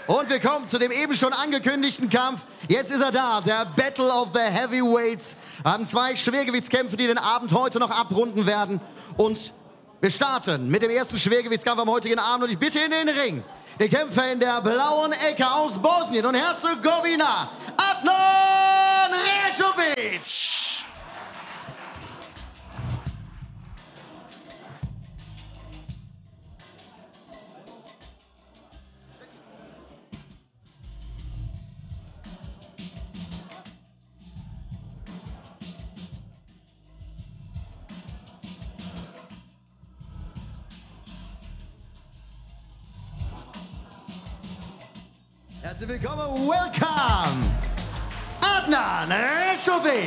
Und wir kommen zu dem eben schon angekündigten Kampf. Jetzt ist er da, der Battle of the Heavyweights. Wir haben zwei Schwergewichtskämpfe, die den Abend heute noch abrunden werden. Und wir starten mit dem ersten Schwergewichtskampf am heutigen Abend. Und ich bitte in den Ring den Kämpfer in der blauen Ecke aus Bosnien und Herzegowina, Adnan Rezovic. Herzlich willkommen, welcome, Adnan Rezovic.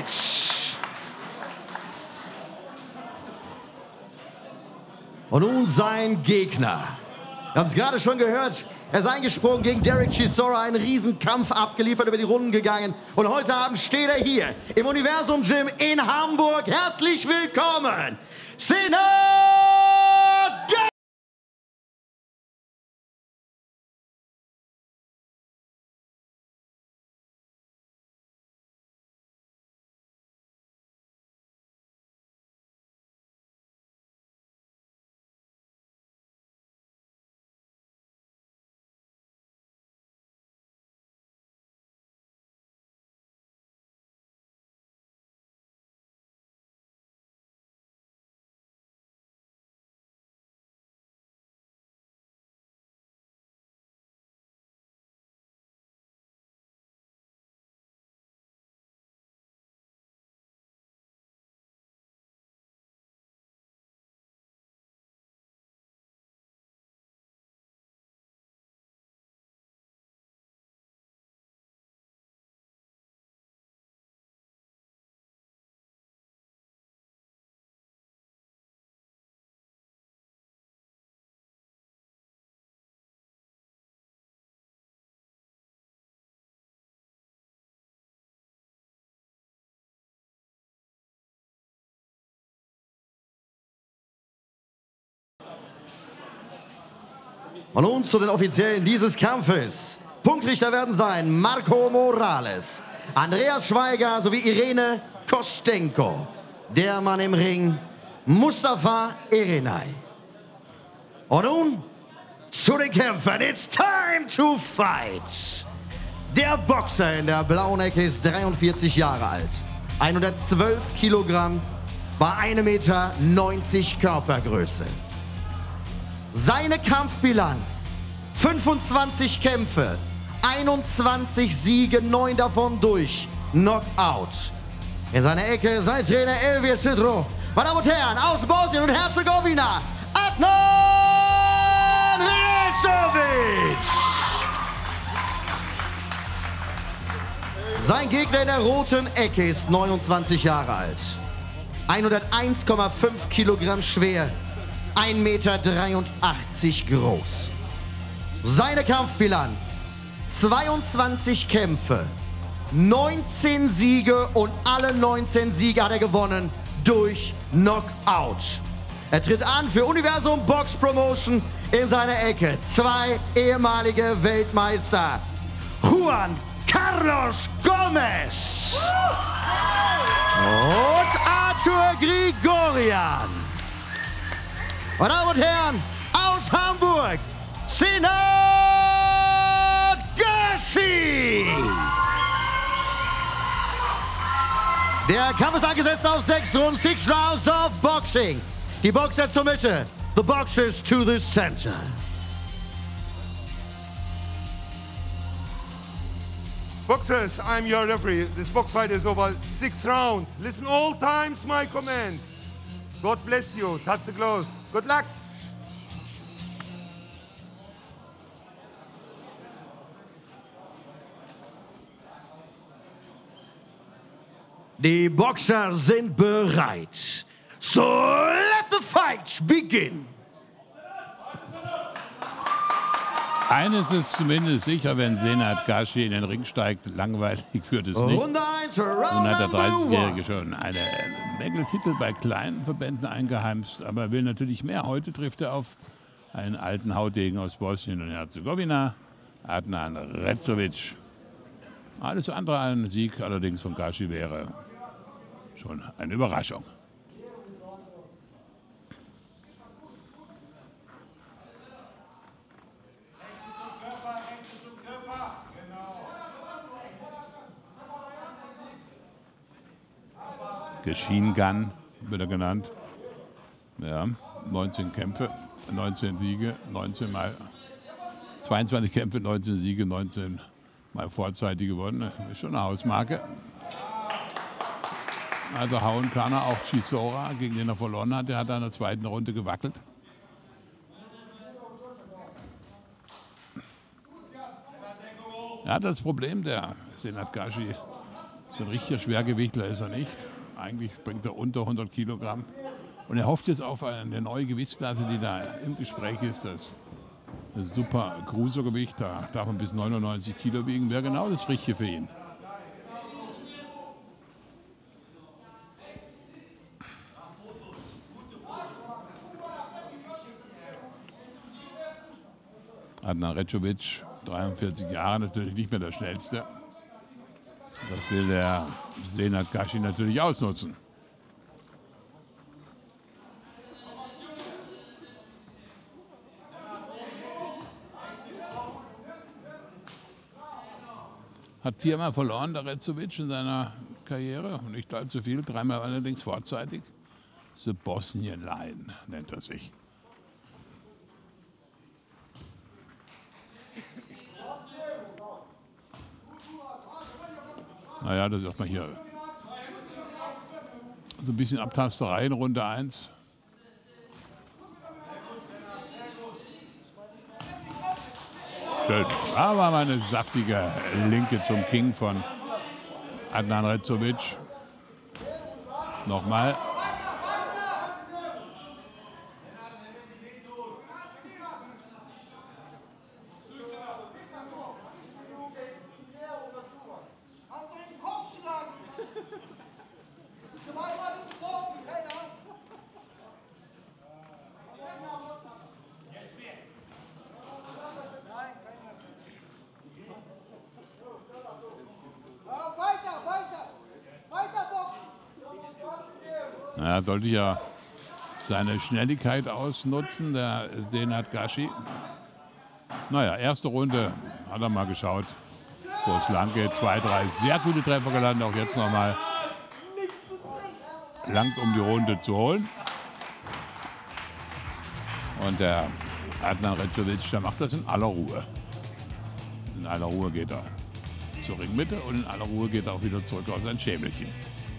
Und nun sein Gegner. Wir haben es gerade schon gehört, er ist eingesprungen gegen Derek Chisora, einen Riesenkampf abgeliefert, über die Runden gegangen. Und heute Abend steht er hier im Universum Gym in Hamburg. Herzlich willkommen, Senat. Und nun zu den Offiziellen dieses Kampfes. Punktrichter werden sein Marco Morales, Andreas Schweiger sowie Irene Kostenko. Der Mann im Ring, Mustafa Erenay. Und nun zu den Kämpfern. It's time to fight. Der Boxer in der blauen Ecke ist 43 Jahre alt. 112 Kilogramm bei 1,90 Meter Körpergröße. Seine Kampfbilanz: 25 Kämpfe, 21 Siege, 9 davon durch Knockout. In seiner Ecke sein Trainer Elvir Sidro. Meine Damen und Herren, aus Bosnien und Herzegowina, Adnan Rezovic. Sein Gegner in der roten Ecke ist 29 Jahre alt, 101,5 Kilogramm schwer, 1,83 Meter groß. Seine Kampfbilanz: 22 Kämpfe, 19 Siege und alle 19 Siege hat er gewonnen durch Knockout. Er tritt an für Universum Box Promotion. In seiner Ecke zwei ehemalige Weltmeister, Juan Carlos Gomez und Arthur Grigorian. Meine Damen und Herren, aus Hamburg, Senat Gershi. Der Kampf ist angesetzt auf 6 Runden, 6 Rounds of Boxing. Die Boxer zur Mitte, the boxers to the center. Boxers, I'm your referee. This box fight is over 6 rounds. Listen all times my commands. God bless you. Touch the gloves. Good luck. Die Boxer sind bereit. So let the fight begin. Eines ist zumindest sicher, wenn Senat Gershi in den Ring steigt, langweilig wird es nicht. Runde 1, Nun Round hat der number 30-Jährige 1. schon eine Menge Titel bei kleinen Verbänden eingeheimst, aber er will natürlich mehr. Heute trifft er auf einen alten Haudegen aus Bosnien und Herzegowina, Adnan Retzovic. Alles andere, ein Sieg allerdings von Gashi wäre schon eine Überraschung. Geschiengan wird er genannt. Ja, 19 Kämpfe, 19 Siege, 22 Kämpfe, 19 Siege, 19 Mal vorzeitig gewonnen. Ist schon eine Hausmarke. Also hauen kann er auch Chisora, gegen den er verloren hat. Der hat in der zweiten Runde gewackelt. Ja, das Problem, der Senat Gashi, so ein richtiger Schwergewichtler ist er nicht. Eigentlich bringt er unter 100 Kilogramm. Und er hofft jetzt auf eine neue Gewichtsklasse, die da im Gespräch ist. Das super Cruisergewicht, da darf man bis 99 Kilo wiegen. Wäre genau das Richtige für ihn. Adnan Retzovic, 43 Jahre, natürlich nicht mehr der Schnellste. Das will der Senat Gashi natürlich ausnutzen. Hat 4-mal verloren, der Retzovic, in seiner Karriere. Nicht allzu viel, 3-mal allerdings vorzeitig. The Bosnian Lion nennt er sich. Naja, das ist erstmal hier so ein bisschen Abtasterei in Runde 1. Schön. Da war mal eine saftige Linke zum King von Adnan Retzovic. Nochmal. Er sollte ja seine Schnelligkeit ausnutzen, der Senat Gashi. Naja, erste Runde hat er mal geschaut, wo es lang geht. 2, 3 sehr gute Treffer gelandet. Auch jetzt nochmal lang, um die Runde zu holen. Und der Adnan Retzovic, der macht das in aller Ruhe. In aller Ruhe geht er zur Ringmitte und in aller Ruhe geht er auch wieder zurück auf sein Schämelchen.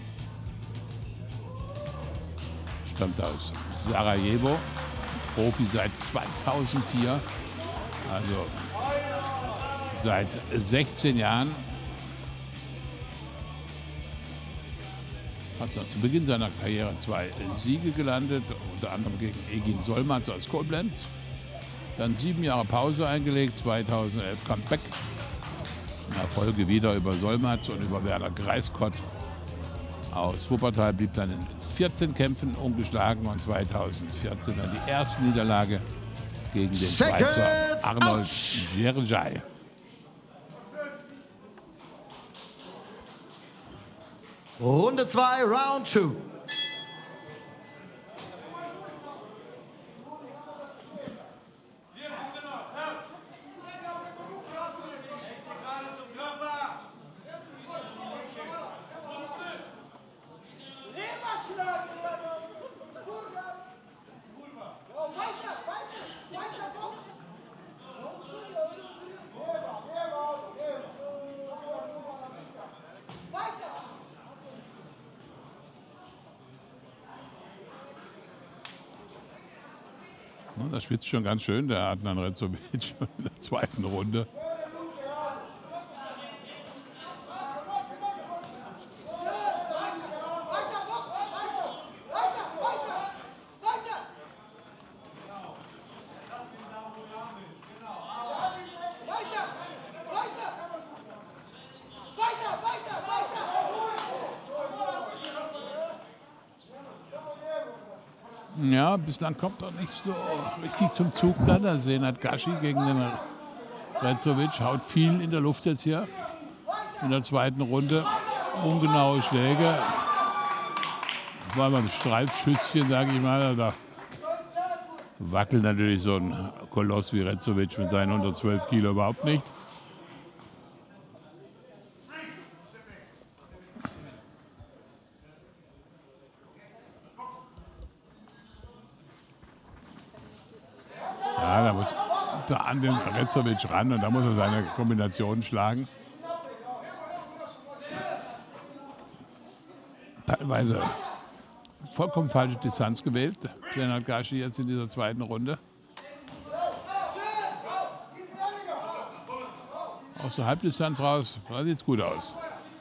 Stammt aus Sarajevo, Profi seit 2004, also seit 16 Jahren. Hat dann zu Beginn seiner Karriere 2 Siege gelandet, unter anderem gegen Egin Solmaz aus Koblenz. Dann 7 Jahre Pause eingelegt, 2011 Comeback. In der Folge wieder über Solmaz und über Werner Greiskott aus Wuppertal, blieb dann in 14 Kämpfen ungeschlagen und 2014 dann die erste Niederlage gegen den Schweizer Arnold Gergely. Runde 2, Round 2. Das schwitzt schon ganz schön, der Adnan Retzovic in der zweiten Runde. Ja, bislang kommt er nicht so richtig zum Zug da. Der Senat Gashi gegen den Retzovic haut viel in der Luft jetzt hier. In der zweiten Runde. Ungenaue Schläge. Das war mal ein Streifschüsschen, sage ich mal. Da wackelt natürlich so ein Koloss wie Retzovic mit seinen 112 Kilo überhaupt nicht. Ja, da muss da an den Retzovic ran und da muss er seine Kombinationen schlagen. Teilweise vollkommen falsche Distanz gewählt. Senat Gashi jetzt in dieser zweiten Runde. Aus der Halbdistanz raus, da sieht es gut aus.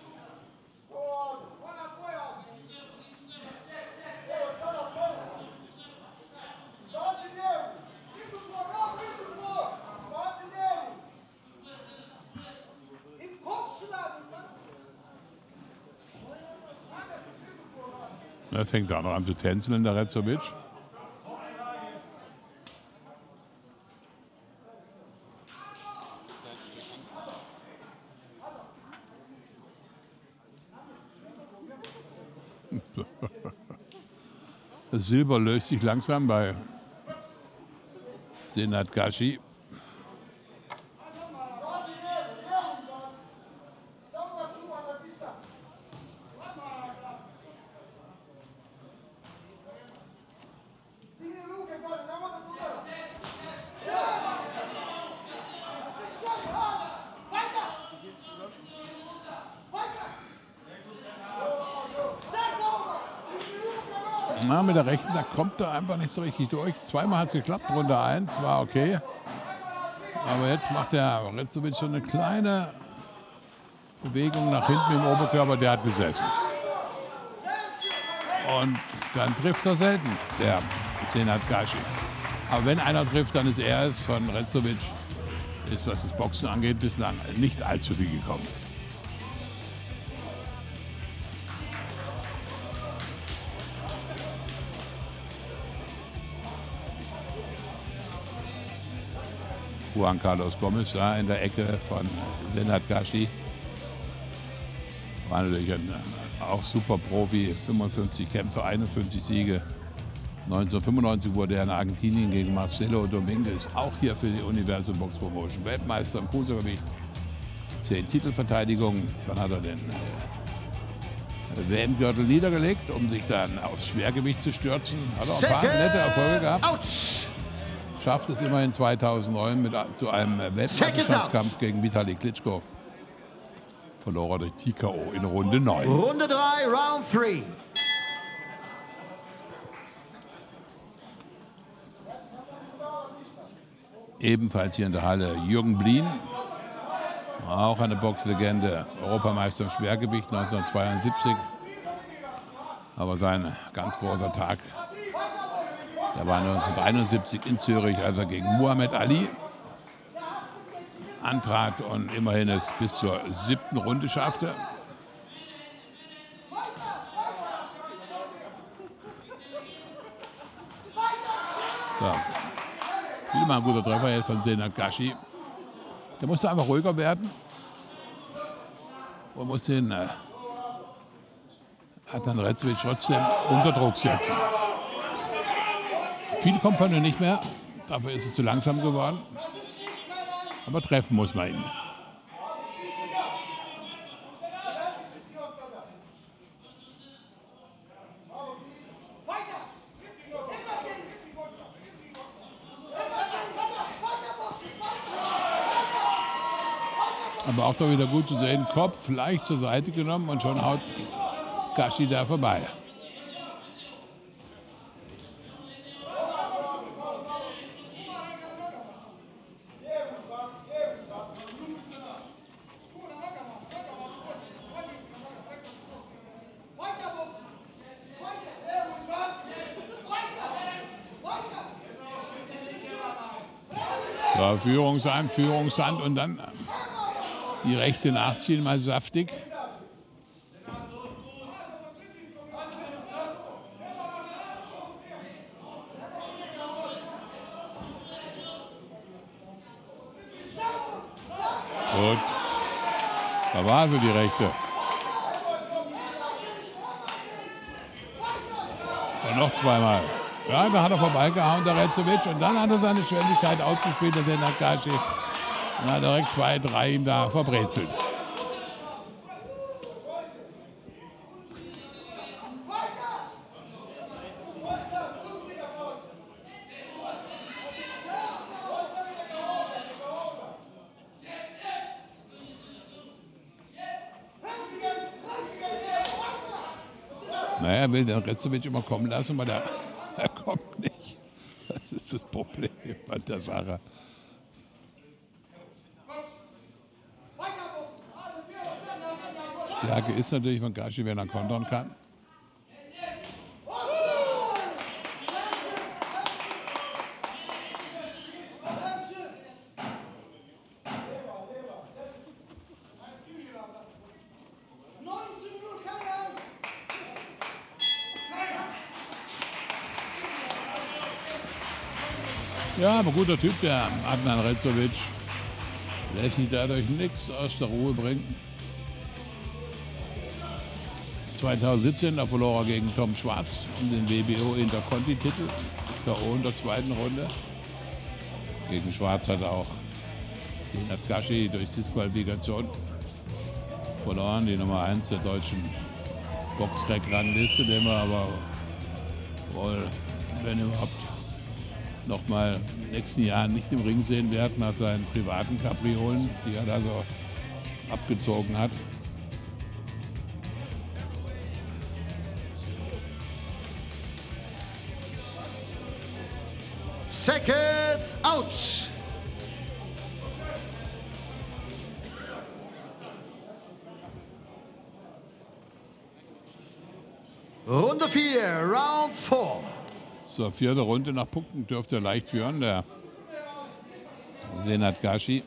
Er fängt auch noch an zu tänzeln, der Retzovic. Das Silber löst sich langsam bei Senat Gashi. Na, mit der rechten, da kommt er einfach nicht so richtig durch. Zweimal hat es geklappt, Runde 1 war okay. Aber jetzt macht der Retzovic schon eine kleine Bewegung nach hinten im Oberkörper, der hat gesessen. Und dann trifft er selten, der Senat Gashi. Aber wenn einer trifft, dann ist er es. Von Retzovic ist, was das Boxen angeht, bislang nicht allzu viel gekommen. Juan Carlos Gomez da in der Ecke von Senat Gashi. War natürlich auch super Profi, 55 Kämpfe, 51 Siege. 1995 wurde er in Argentinien gegen Marcelo Dominguez, auch hier für die Universum Box Promotion, Weltmeister im Cruisergewicht. 10 Titelverteidigungen, dann hat er den WM-Gürtel niedergelegt, um sich dann aufs Schwergewicht zu stürzen. Hat auch ein paar nette Erfolge gehabt. Ouch. Schafft es immerhin 2009 zu einem Weltmeisterschaftskampf gegen Vitali Klitschko. Verlor er durch TKO in Runde 9. Runde 3, Round 3. Ebenfalls hier in der Halle Jürgen Blien, auch eine Boxlegende, Europameister im Schwergewicht 1972. Aber sein ganz großer Tag, der war 1971 in Zürich, als er gegen Muhammad Ali antrat und immerhin es bis zur 7. Runde schaffte. So. Wieder mal ein guter Treffer jetzt von Senat Gashi. Der musste einfach ruhiger werden und muss den Adnan Retzovic trotzdem unter Druck setzen. Viel kommt von ihm nicht mehr, dafür ist es zu langsam geworden. Aber treffen muss man ihn. Aber auch da wieder gut zu sehen, Kopf leicht zur Seite genommen und schon haut Gashi da vorbei. Ja, Führungshand und dann die rechte nachziehen, mal saftig. Gut. Da war sie, die rechte. Und noch zweimal. Ja, da hat er vorbeigehauen, der Retzovic. Und dann hat er seine Schnelligkeit ausgespielt, der Senat Gashi. Und hat direkt 2, 3 ihm da verbrezelt. Naja, er will den Retzovic immer kommen lassen, aber er kommt nicht. Das ist das Problem bei der Sache. Stärke ist natürlich von Gashi, wenn er kontern kann. Ja, aber guter Typ, der Adnan Retzovic. Lässt sich dadurch nichts aus der Ruhe bringen. 2017 da verlor er gegen Tom Schwarz um den WBO Interconti-Titel, in der zweiten Runde. Gegen Schwarz hat er auch Senat Gashi durch Disqualifikation verloren, die Nummer 1 der deutschen Boxrec-Rangliste, den wir aber wohl, wenn überhaupt, noch mal in den nächsten Jahren nicht im Ring sehen werden, nach seinen privaten Kapriolen, die er da so abgezogen hat. Seconds out. Runde 4, Round 4. So, 4. Runde nach Punkten dürfte er leicht führen, der Senat Gashi.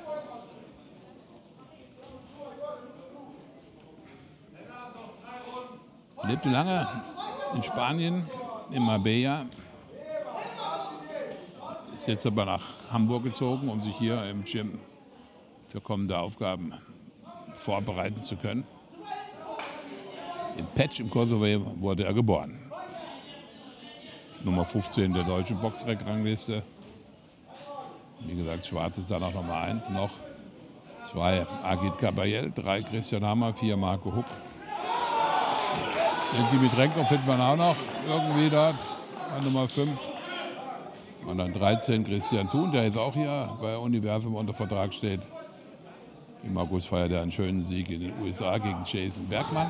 Lebte lange in Spanien, in Marbella. Ist jetzt aber nach Hamburg gezogen, um sich hier im Gym für kommende Aufgaben vorbereiten zu können. In Peć im Kosovo wurde er geboren. Nummer 15 der deutschen Boxrec-Rangliste. Wie gesagt, Schwarz ist danach Nummer 1 noch. 2 Agit Kabayel, 3 Christian Hammer, 4 Marco Huck. Den Dimitrenko findet man auch noch irgendwie dort an Nummer 5. Und dann 13 Christian Thun, der jetzt auch hier bei Universum unter Vertrag steht. Im August feiert er einen schönen Sieg in den USA gegen Jason Bergmann.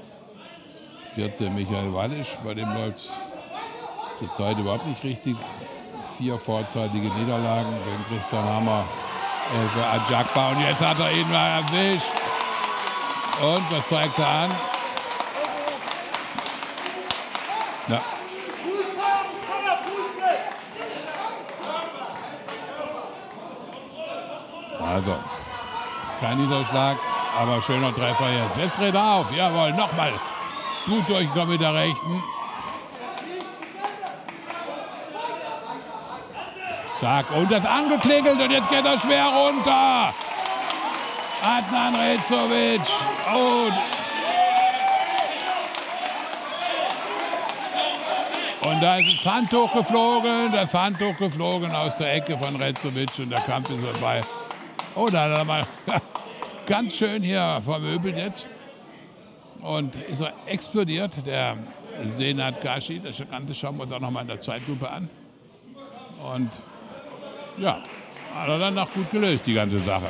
14 Michael Wallisch, bei dem läuft es zurzeit überhaupt nicht richtig. 4 vorzeitige Niederlagen gegen Christian Hammer, für Ajakba. Und jetzt hat er ihn mal erwischt. Und was zeigt er an? Ja. Also, kein Niederschlag, aber schöner Treffer jetzt. Jetzt dreht er auf, jawohl, nochmal. Gut durchgekommen mit der rechten. Zack, und das angeklingelt und jetzt geht er schwer runter. Adnan Retzovic. Und da ist das Handtuch geflogen aus der Ecke von Retzovic und der Kampf ist vorbei. Oh, da hat er mal ganz schön hier vermöbelt jetzt. Und ist er explodiert, der Senat Gashi. Das Ganze schauen wir uns auch noch mal in der Zeitlupe an. Und ja, hat er dann noch gut gelöst, die ganze Sache.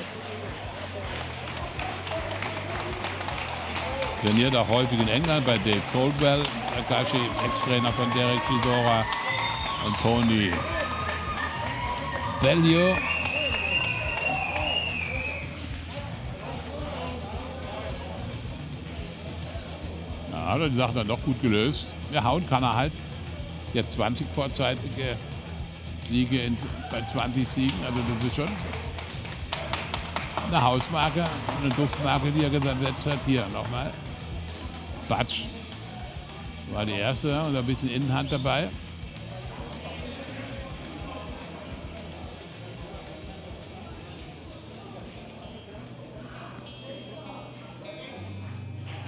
Trainiert auch häufig in England bei Dave Coldwell, Gashi, Ex-Trainer von Derek Chisora und Tony Bellew. Ja, hat er die Sache dann doch gut gelöst. Ja, hauen kann er halt. Jetzt 20 vorzeitige Siege bei 20 Siegen, also das ist schon eine Hausmarke, eine Duftmarke, die er gesetzt hat. Hier nochmal. Batsch war die erste und ein bisschen Innenhand dabei.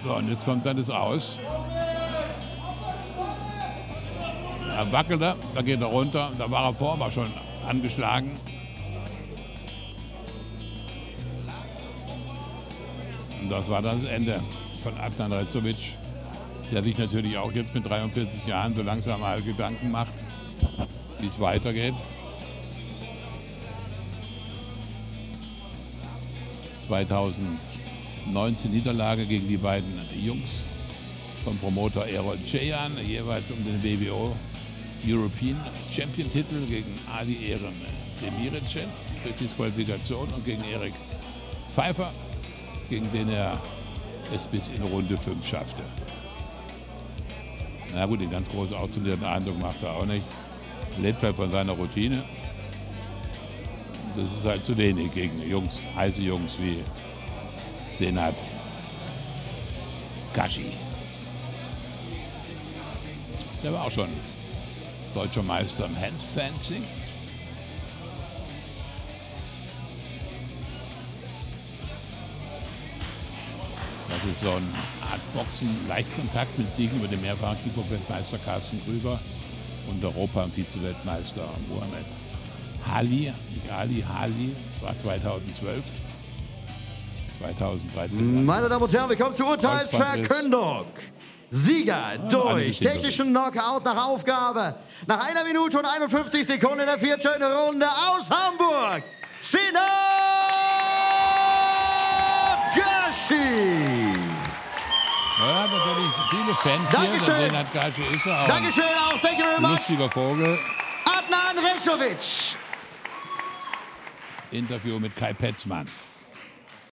So, und jetzt kommt dann das Aus. Da wackelt er, da geht er runter. Da war er vor, war schon angeschlagen. Und das war das Ende von Adnan Rezovic, der sich natürlich auch jetzt mit 43 Jahren so langsam mal Gedanken macht, wie es weitergeht. 2019 Niederlage gegen die beiden Jungs vom Promoter Erol Ceyhan, jeweils um den WBO European Champion Titel gegen Ali Eren Demiridze durch Disqualifikation und gegen Erik Pfeiffer, gegen den er es bis in Runde 5 schaffte. Na gut, den ganz großen auszulierenden Eindruck macht er auch nicht. Lebt halt von seiner Routine. Das ist halt zu wenig gegen Jungs, heiße Jungs wie Senat Kashi. Der war auch schon deutscher Meister im Handfencing. Das ist so eine Art Boxen, Leichtkontakt mit Siegen über den mehrfachen Kickbox-Weltmeister Carsten Krüger und Europa- und Vize-Weltmeister Mohamed Hali, nicht Ali, Hali, das war 2012. 2013. Meine Damen und Herren, wir kommen zur Urteilsverkündung. Sieger durch technischen Knockout nach Aufgabe. Nach 1 Minute und 51 Sekunden in der 4. Runde aus Hamburg. Senat Kashi. Ja, natürlich viele Fans Dankeschön. hier. Senat Kashi ist er auch. Dankeschön auch. Thank you very Ein much. lustiger Vogel. Adnan Rezovic. Interview mit Kai Petzmann.